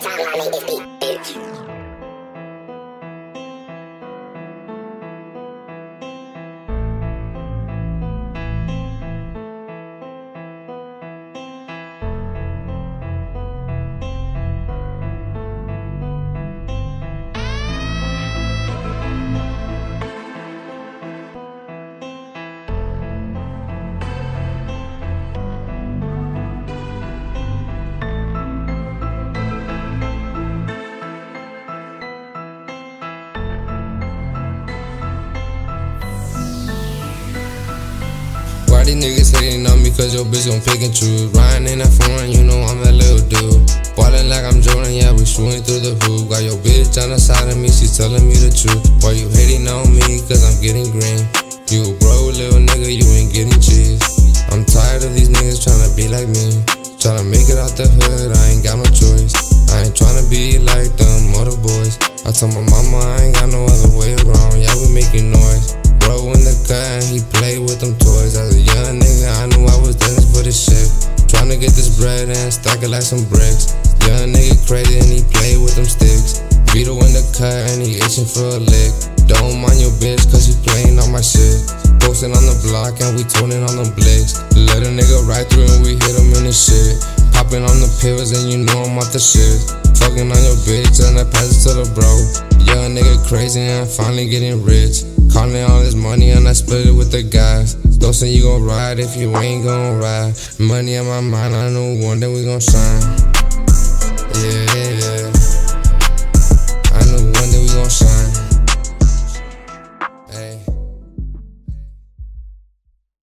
time when I made this beat, bitch. Why these niggas hating on me cause your bitch gon' pick and choose? Riding in that foreign, you know I'm that little dude. Ballin' like I'm Jordan, yeah, we shooting through the hoop. Got your bitch on the side of me, she's telling me the truth. Why you hating on me cause I'm getting green? You a broke little nigga, you ain't getting cheese. I'm tired of these niggas tryna be like me, tryna make it out the hood, I ain't got no choice. I ain't tryna be like them other boys. I told my mama I ain't got no other way around, yeah, we making noise. Bro in the car and he played with them toys. As a young nigga, I knew I was destined for this shit. Tryna get this bread and stack it like some bricks. Young nigga crazy and he played with them sticks. Vito in the car and he itching for a lick. Don't mind your bitch cause she playing on my shit. Posting on the block and we toting on them blicks. Let a nigga ride through and we hit him in the shit. Popping on the pills and you know I'm off the shit. Fucking on your bitch and I pass it to the bro. Young nigga crazy and finally getting rich. Calling all this money and I split it with the guys. Don't say you gon' ride if you ain't gon' ride. Money on my mind, I know one day we gon' shine.